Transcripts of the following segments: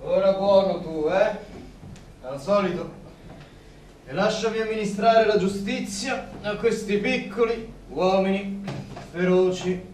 Ora buono tu, al solito. E lasciami amministrare la giustizia a questi piccoli uomini feroci.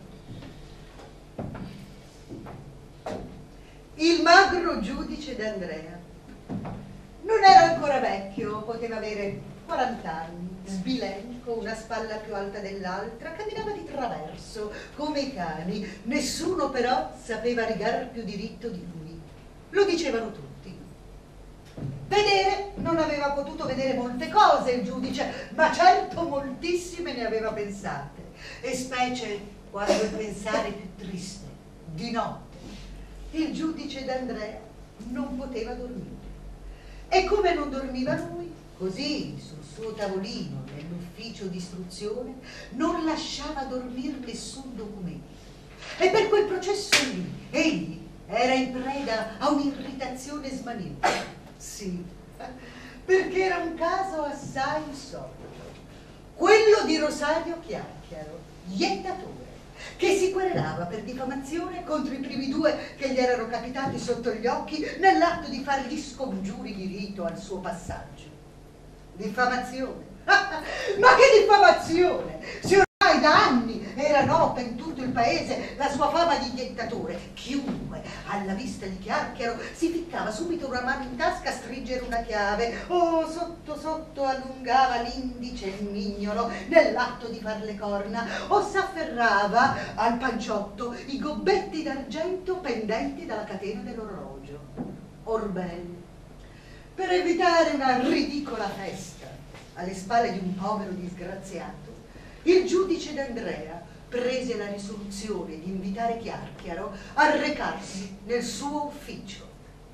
Il magro giudice d'Andrea non era ancora vecchio, poteva avere 40 anni, sbilenco, una spalla più alta dell'altra, camminava di traverso, come i cani. Nessuno però sapeva rigar più diritto di lui. Lo dicevano tutti. Vedere non aveva potuto vedere molte cose il giudice, ma certo moltissime ne aveva pensate, e specie quando il pensare più triste, di notte. Il giudice d'Andrea non poteva dormire. E come non dormiva lui, così sul suo tavolino nell'ufficio di istruzione non lasciava dormire nessun documento. E per quel processo lì, egli era in preda a un'irritazione smaniosa. Sì, perché era un caso assai insolito. Quello di Rosario Chiacchiaro, iettatore, che si querelava per diffamazione contro i primi due che gli erano capitati sotto gli occhi nell'atto di fare gli scongiuri di rito al suo passaggio. Diffamazione? Ma che diffamazione! Se ormai da anni era nota in tutto il paese la sua fama di iettatore, chiunque alla vista di Chiacchiaro si ficcava subito una mano in tasca a stringere una chiave o sotto sotto allungava l'indice e il mignolo nell'atto di far le corna o s'afferrava al panciotto i gobbetti d'argento pendenti dalla catena dell'orologio. Orbene, per evitare una ridicola festa alle spalle di un povero disgraziato, il giudice d'Andrea prese la risoluzione di invitare Chiacchiaro a recarsi nel suo ufficio.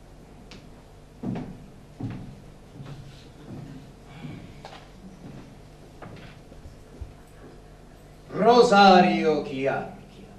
Rosario Chiacchiaro.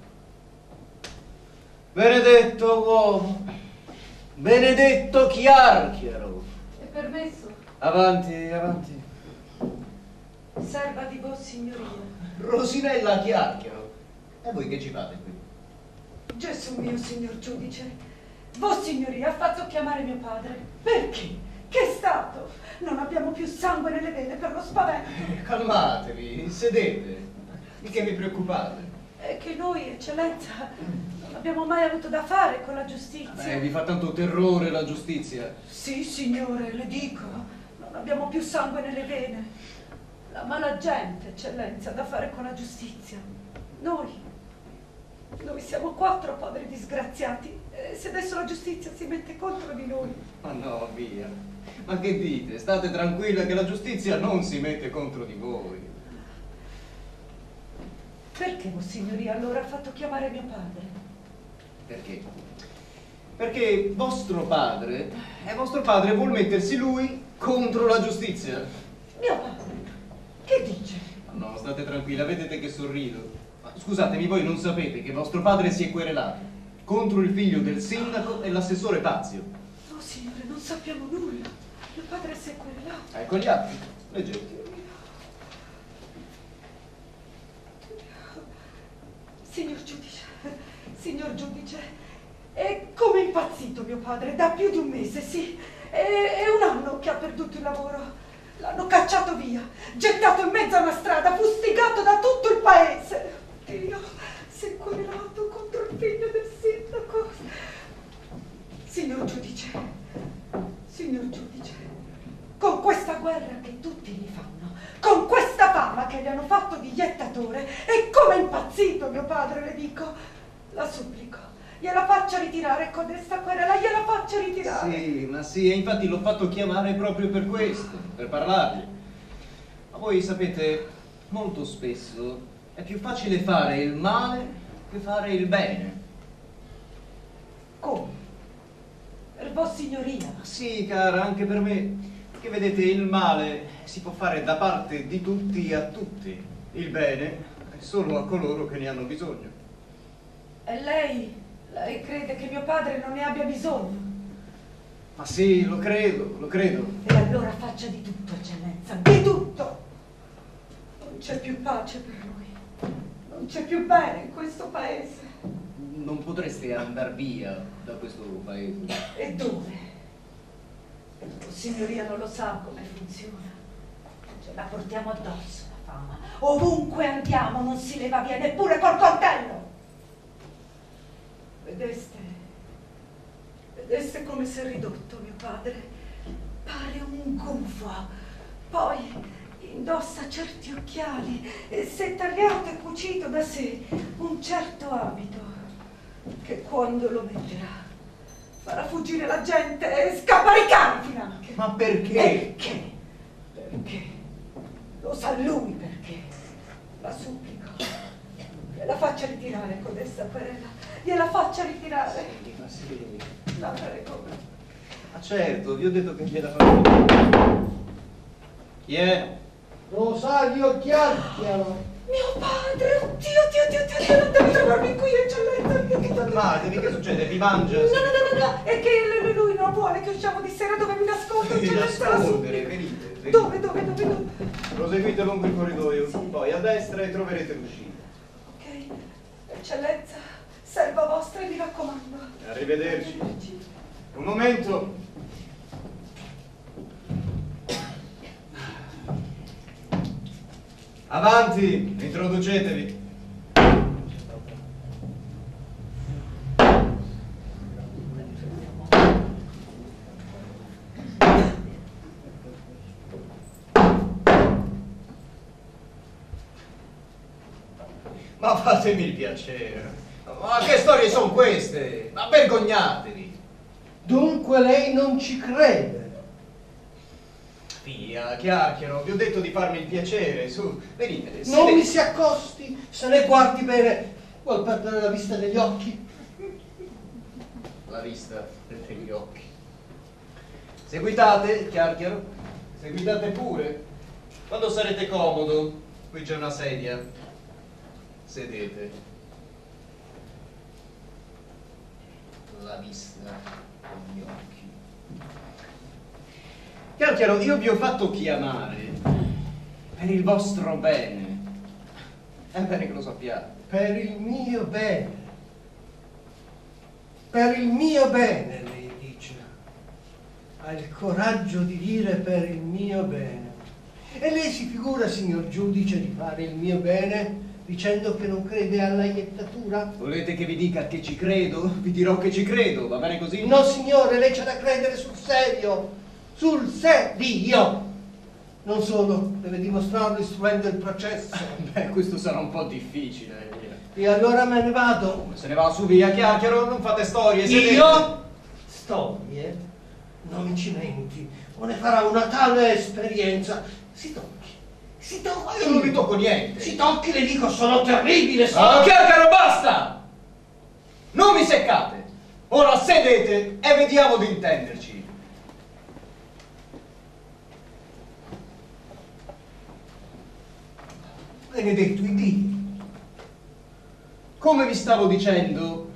Benedetto uomo, benedetto Chiacchiaro. È permesso? Avanti, avanti. Serva di Vossignoria. Rosinella Chiacchiaro. E voi che ci fate qui? Gesù mio, signor giudice, Vossignoria ha fatto chiamare mio padre. Perché? Che è stato? Non abbiamo più sangue nelle vene per lo spavento. Calmatevi, sedete. Di che vi preoccupate? È che noi, eccellenza, non abbiamo mai avuto da fare con la giustizia. Vi fa tanto terrore la giustizia? Sì, signore, le dico, non abbiamo più sangue nelle vene. La mala gente, eccellenza, ha da fare con la giustizia. Noi siamo 4 poveri disgraziati. Se adesso la giustizia si mette contro di noi. Ma no, via. Ma che dite? State tranquilla che la giustizia non si mette contro di voi. Perché Vossignoria allora ha fatto chiamare mio padre? Perché? Perché vostro padre vuol mettersi lui contro la giustizia. Mio padre? Che dice? No, state tranquilla, vedete che sorrido. Ma scusatemi, voi non sapete che vostro padre si è querelato contro il figlio del sindaco e l'assessore Pazio. No, signore, non sappiamo nulla. Mio padre si è querelato. Ecco gli atti, leggete. Signor giudice, è come impazzito mio padre, da più di un mese, sì. È un anno che ha perduto il lavoro. L'hanno cacciato via, gettato in mezzo a una strada, fustigato da tutto il paese. Dio, si è querelato contro il figlio del sindaco. Signor giudice, con questa guerra che tutti gli fanno, con questa fama che gli hanno fatto di iettatore, e come è impazzito mio padre, le dico, la supplico, gliela faccia ritirare con questa querela, gliela faccia ritirare. Sì, e infatti l'ho fatto chiamare proprio per questo, per parlargli. Ma voi sapete, molto spesso è più facile fare il male che fare il bene. Come? Per Vossignoria? Sì, cara, anche per me. Perché vedete, il male si può fare da parte di tutti a tutti. Il bene è solo a coloro che ne hanno bisogno. E lei crede che mio padre non ne abbia bisogno? Ma sì, lo credo. E allora faccia di tutto, eccellenza, di tutto! Non c'è più pace per noi, non c'è più bene in questo paese. non potreste andar via da questo paese? E dove? Signoria non lo sa come funziona. Ce la portiamo addosso la fama. Ovunque andiamo non si leva via neppure col coltello. Vedeste come si è ridotto mio padre? Pare un gufo. Poi indossa certi occhiali e si è tagliato e cucito da sé un certo abito che quando lo metterà farà fuggire la gente e scappare i cani finanche. Ma perché? Perché? Lo sa lui perché. La supplico. Gliela faccia ritirare codesta querela. Gliela faccia ritirare. Ma sì. L'altra come? Ma certo, vi ho detto che gliela faccio. Chi è? Rosario Chiacchiaro. Mio padre, oddio, non devi trovarmi qui, eccellenza. Fermatevi, che succede? Vi mangia? No, è che lui non vuole che usciamo di sera, dove mi nascondo, eccellenza, la Nascondere, supplico. venite. Dove? Proseguite lungo il corridoio, poi a destra e troverete l'uscita. Ok, eccellenza, serva vostra e mi raccomando. Arrivederci. Un momento. Avanti, introducetevi. Ma fatemi il piacere. Ma che storie sono queste? Ma vergognatevi. Dunque lei non ci crede? Via, chiacchiero, vi ho detto di farmi il piacere, su, venite. Non mi si accosti, se ne guardi bene. Vuol perdere la vista degli occhi? La vista degli occhi. Seguitate, chiacchiero, seguitate pure. Quando sarete comodo, qui c'è una sedia. Sedete. La vista degli occhi. Chiacchiero, io vi ho fatto chiamare per il vostro bene. È bene che lo sappiate. Per il mio bene. Per il mio bene, lei dice. Ha il coraggio di dire per il mio bene. E lei si figura, signor giudice, di fare il mio bene dicendo che non crede alla iettatura? Volete che vi dica che ci credo? Vi dirò che ci credo, va bene così? No, signore, lei c'ha da credere sul serio. Sul serio! Non solo, deve dimostrarlo istruendo il processo. Beh, questo sarà un po' difficile. E allora me ne vado. Come se ne va su via, chiacchiero, non fate storie, sedete. Io? Storie? Non mi cimenti, o ne farà una tale esperienza. Si tocchi, si tocchi. Ma io non vi tocco niente. Si tocchi, le dico, sono terribile, sono... Oh, chiacchiero, basta! Non mi seccate. Ora sedete e vediamo di intenderci. Benedetto Iddio. Come vi stavo dicendo,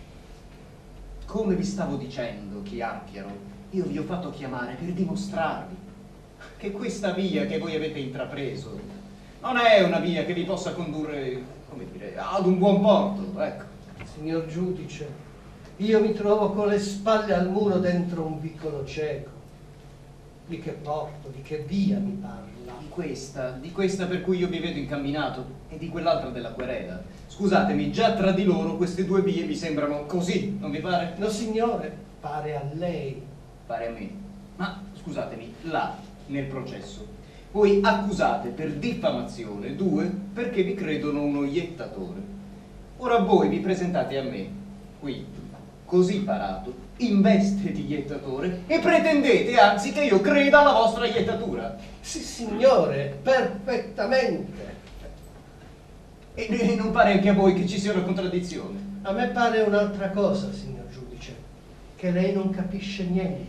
chiacchiero, io vi ho fatto chiamare per dimostrarvi che questa via che voi avete intrapreso non è una via che vi possa condurre, come dire, ad un buon porto, ecco. Signor giudice, io mi trovo con le spalle al muro dentro un vicolo cieco. Di che porto, di che via mi parla? Di questa per cui io vi vedo incamminato e di quell'altra della querela. Scusatemi, già tra di loro queste due vie mi sembrano così, non vi pare? No, signore, pare a lei. Pare a me. Ma scusatemi, là, nel processo, voi accusate per diffamazione due perché vi credono uno iettatore. Ora voi vi presentate a me, qui, così parato, in veste di iettatore e pretendete anzi che io creda alla vostra iettatura. Sì, signore, perfettamente. E non pare anche a voi che ci sia una contraddizione? A me pare un'altra cosa, signor giudice, che lei non capisce niente.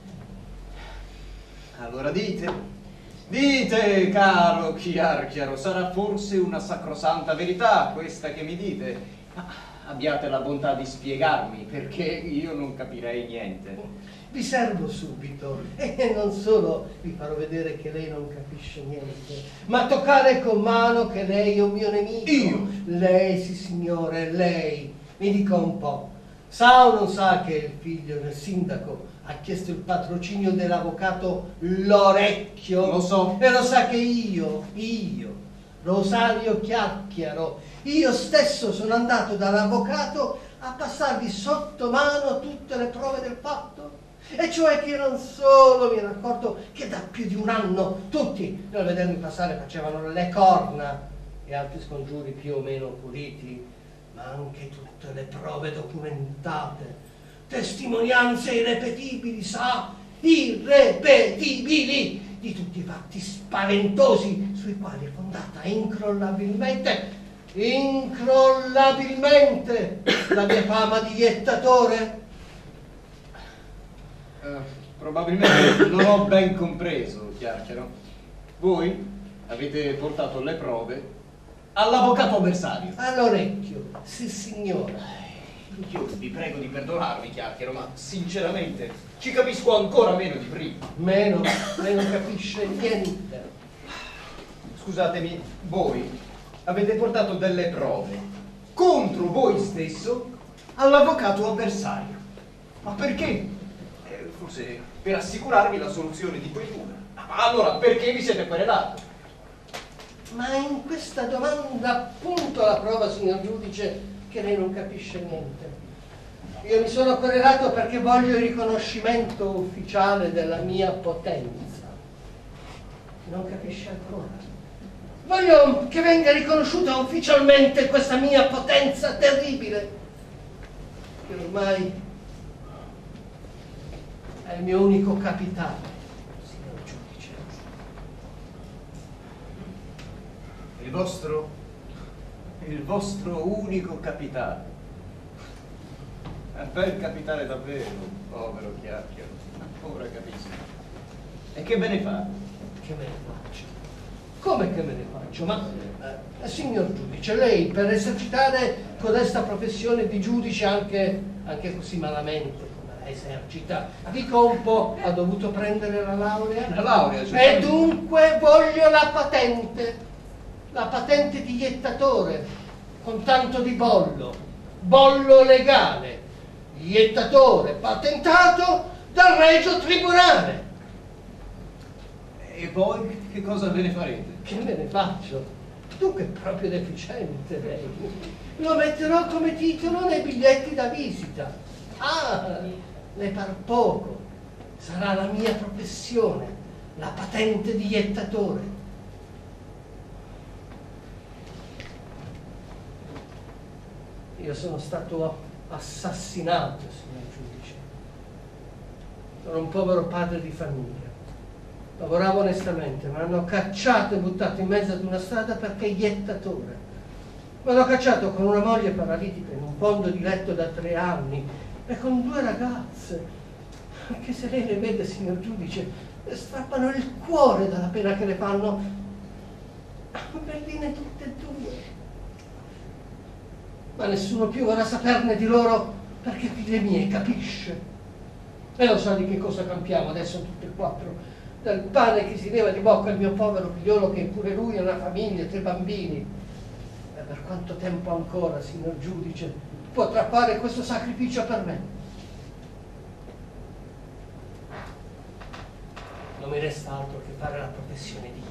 Allora dite, caro chiacchiero, sarà forse una sacrosanta verità questa che mi dite, ma abbiate la bontà di spiegarmi, perché io non capirei niente. Vi servo subito, e non solo vi farò vedere che lei non capisce niente, ma toccare con mano che lei è un mio nemico. Io? Lei, sì signore, lei. Mi dica un po', sa o non sa che il figlio del sindaco ha chiesto il patrocinio dell'avvocato Lorecchio? Lo so. E lo sa che io, Rosario Chiacchiaro, io stesso sono andato dall'avvocato a passargli sotto mano tutte le prove del fatto? E cioè che non solo mi ero accorto che da più di un anno tutti nel vedermi passare facevano le corna e altri scongiuri più o meno puliti, ma anche tutte le prove documentate, testimonianze irrepetibili, sa, irrepetibili, di tutti i fatti spaventosi sui quali è fondata incrollabilmente la mia fama di iettatore. Probabilmente non ho ben compreso, Chiacchiero. Voi avete portato le prove all'avvocato avversario. All'orecchio, sì signora. Io vi prego di perdonarmi, Chiacchiero, ma sinceramente ci capisco ancora meno di prima. Meno capisce niente. Scusatemi, voi avete portato delle prove contro voi stesso all'avvocato avversario. Ma perché? Forse per assicurarvi la soluzione di quei due. Allora, perché vi siete querelato? Ma in questa domanda appunto la prova, signor giudice, che lei non capisce niente. Io mi sono querelato perché voglio il riconoscimento ufficiale della mia potenza. Non capisce ancora? Voglio che venga riconosciuta ufficialmente questa mia potenza terribile, che ormai è il mio unico capitale, signor giudice. Il vostro unico capitale. È bel capitale davvero, povero Chiacchiero. Ora capisco. E che ve ne fa? Che me ne faccio? Come che me ne faccio? Ma, signor giudice, lei per esercitare codesta professione di giudice anche così malamente come la esercita, dico un po', ha dovuto prendere la laurea? La laurea, cioè. E dunque voglio la patente di iettatore, con tanto di bollo legale, iettatore patentato dal Regio Tribunale. E poi che cosa ve ne farete? Che me ne faccio? Tu che è proprio deficiente lei. Lo metterò come titolo nei biglietti da visita. Ah, le par poco. Sarà la mia professione, la patente di iettatore. Io sono stato assassinato, signor giudice. Sono un povero padre di famiglia. Lavoravo onestamente, mi hanno cacciato e buttato in mezzo ad una strada perché iettatore. Mi hanno cacciato con una moglie paralitica in un fondo di letto da 3 anni e con 2 ragazze, che se lei le vede, signor giudice, le strappano il cuore dalla pena che le fanno. Belline tutte e 2. Ma nessuno più vorrà saperne di loro perché figlie mie, capisce? E lo sa di che cosa campiamo adesso tutte e 4? Dal pane che si leva di bocca il mio povero figliolo, che pure lui ha una famiglia, 3 bambini. E per quanto tempo ancora, signor giudice, potrà fare questo sacrificio per me? Non mi resta altro che fare la professione di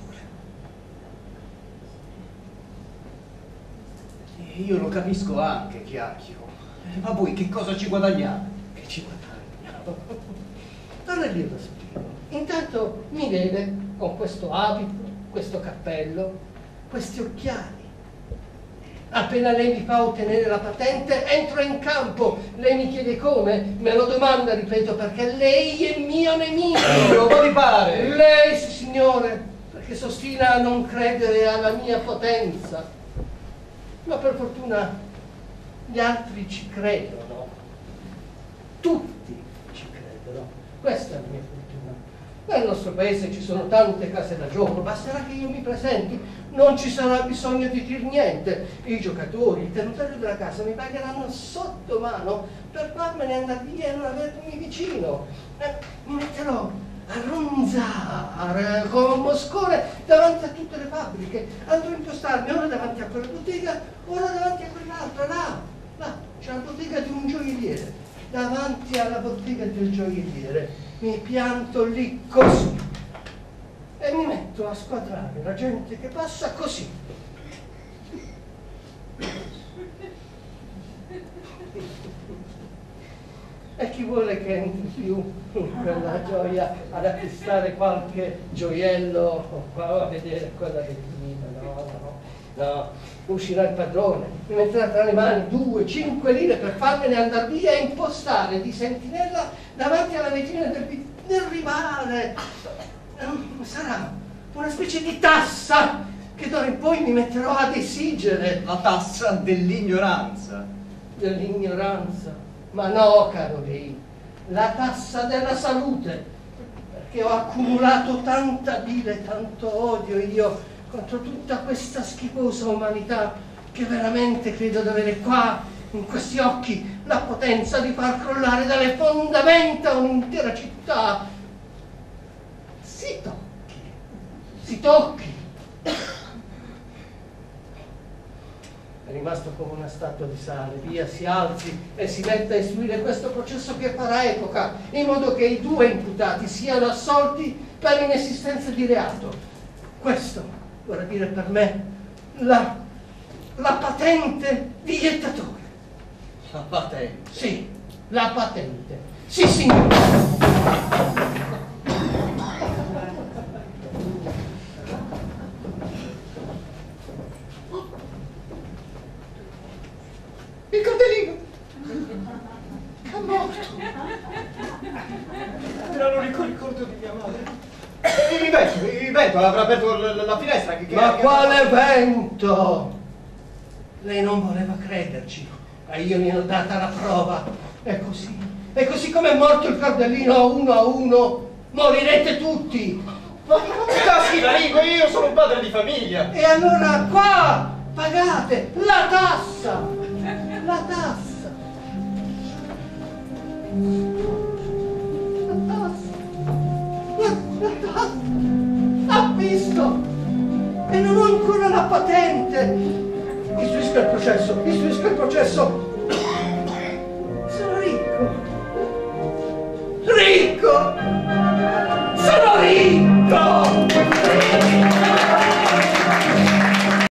iettatore. Io lo capisco anche, Chiacchiero. Ma voi che cosa ci guadagnate? Che ci guadagniamo? Allora io lo spiego. Intanto mi vede con questo abito, questo cappello, questi occhiali. Appena lei mi fa ottenere la patente, entro in campo. Lei mi chiede come? Me lo domanda, ripeto, perché lei è mio nemico. Ma vi pare? Lei, sì, signore, perché s'ostina a non credere alla mia potenza. Ma per fortuna gli altri ci credono. Tutti ci credono. Questa è la mia fortuna. Nel nostro paese ci sono tante case da gioco, basterà che io mi presenti, non ci sarà bisogno di dir niente. I giocatori, il tenutario della casa mi pagheranno sotto mano per farmene andare via e non avermi vicino. Mi metterò a ronzare come un moscone davanti a tutte le fabbriche. Andrò a impostarmi ora davanti a quella bottega, ora davanti a quell'altra là. Là c'è la bottega di un gioielliere. Davanti alla bottega del gioielliere mi pianto lì così e mi metto a squadrare la gente che passa così. E chi vuole che entri più in quella gioia ad acquistare qualche gioiello o qua a vedere quella vetrina? No, uscirà il padrone, mi metterà tra le mani 2, 5 lire per farmene andare via e impostare di sentinella davanti alla vetrina del rivale. Sarà una specie di tassa che d'ora in poi mi metterò ad esigere. La tassa dell'ignoranza. Dell'ignoranza? Ma no, caro lei, la tassa della salute, perché ho accumulato tanta bile, tanto odio io contro tutta questa schifosa umanità che veramente credo di avere qua, in questi occhi, la potenza di far crollare dalle fondamenta un'intera città. Si tocchi. È rimasto come una statua di sale, via, si alzi e si metta a istruire questo processo che farà epoca, in modo che i 2 imputati siano assolti per inesistenza di reato. Questo vorrà dire per me la patente di iettatore. La patente? Sì, la patente. Sì, signore. Il cordellino è morto. Era l'unico ricordo di mia madre. Il vento avrà aperto la finestra. Ma quale vento? Lei non voleva crederci, e io ne ho data la prova. E così come è morto il cordellino a uno, morirete tutti. Ma caschi la lingua, io sono un padre di famiglia. E allora qua pagate la tassa. La tassa. Ha visto? E non ho ancora la patente. Istruisca il processo.